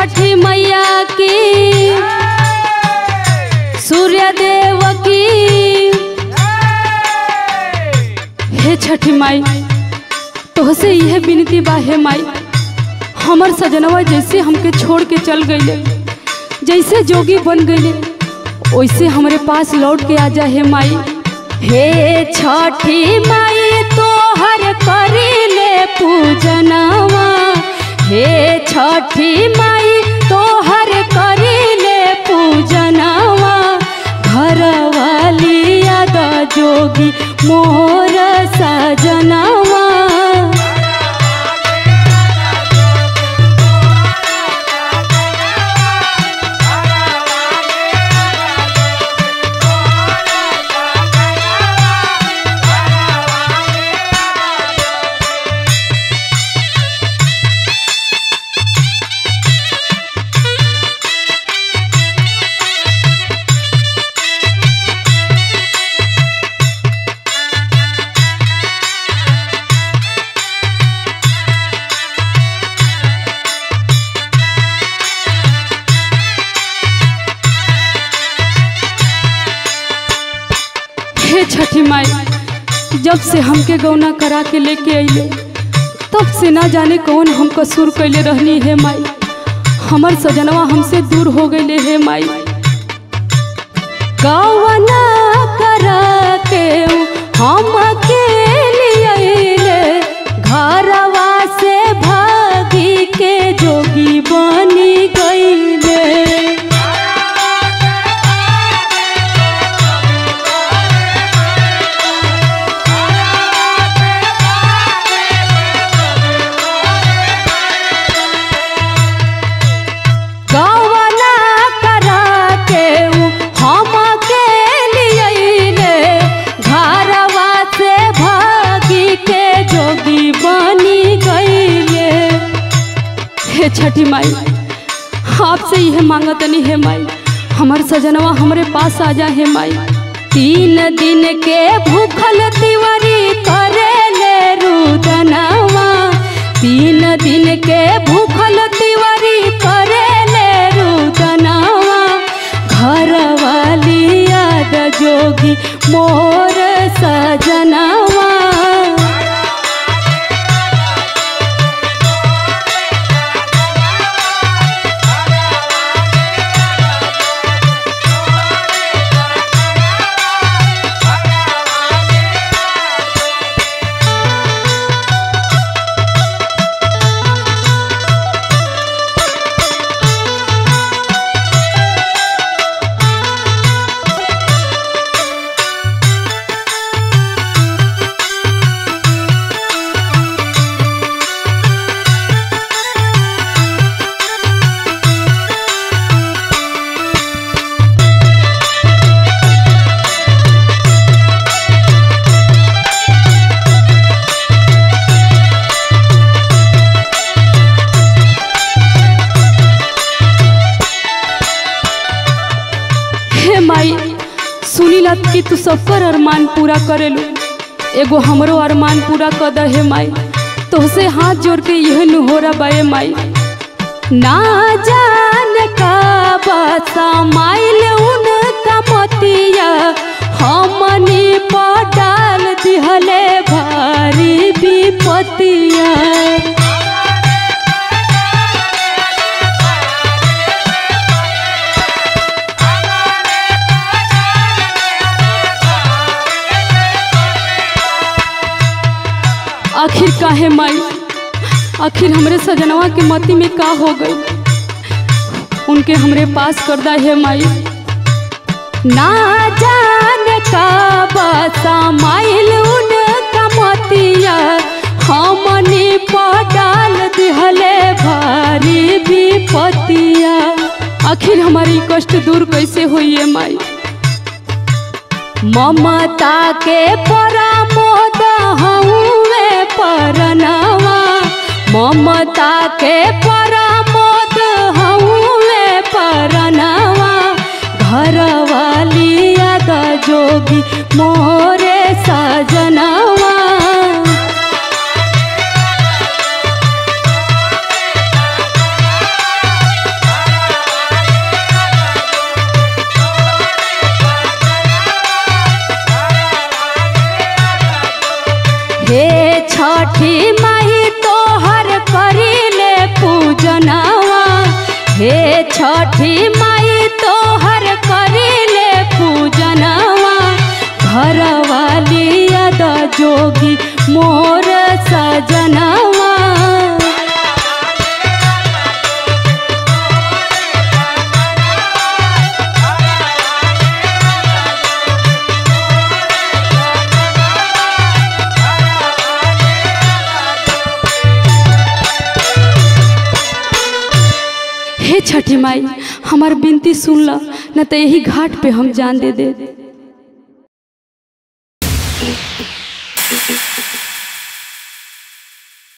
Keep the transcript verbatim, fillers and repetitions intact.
छठी मैया की, सूर्य देव की। हे छठी माई, तोहसे यह विनती बा हे माई, हमर सजनवा जैसे हमके छोड़ के चल गईले, जैसे जोगी बन गईले, वैसे हमारे पास लौट के आ जा हे माई। हे छठी माई तोहर करीले पूजनवा, हे छठी माई तोहर करीले पूजनवा, घरवाली याद जोगी मोर सजनवा। छठी माई, जब से हमके गौना करा के लेके अइले, तब से ना जाने कौन हम कसूर कैले रहनी है माई, हमर सजनवा हमसे दूर हो गईले है माई। गौना करा के हम के लिए घरवा से भागी के जोगी बनी गईले। छठी माई, आपसे यह मांगत नहीं है माई, हमार सजनवा हमारे पास आ जा है माई। तीन दिन के भूखल तिवारी करे ले रुदनवा, तीन दिन के भूखल तिवारी करे ले रुदनवा, घरवाली याद जोगी मोर सजनवा। सुनीला कि तू सबकर अरमान पूरा करेलू, एगो हमरो अरमान पूरा कर दे हे माई, तोहसे हाथ जोड़ के यह नुहोरा बाए माई। ना जान का बसा माइल उनका मोतिया, हमनी पर डाल दिहले भारी विपतिया। आखिर काहे माई, आखिर हमरे सजनवा के मती में का हो गई, उनके हमरे पास कर दा है माई। ना जान का बसा माइल उनका मोतिया, हमनी पर डाल दिहले भारी विपतिया। आखिर हमारी कष्ट दूर कैसे हुई है माई। ममता के परामोद हउवे परनवा, ममता के परामोद हउवे परनवा, घरवाली याद जोगी मोरे सजनवा। छठी माई तोहर करिले पूजनवा घर वाली याद जोगी मोर सजनवा। हे छठी माई हमार बिनती सुन ला, न तो यही घाट पे हम जान दे दे।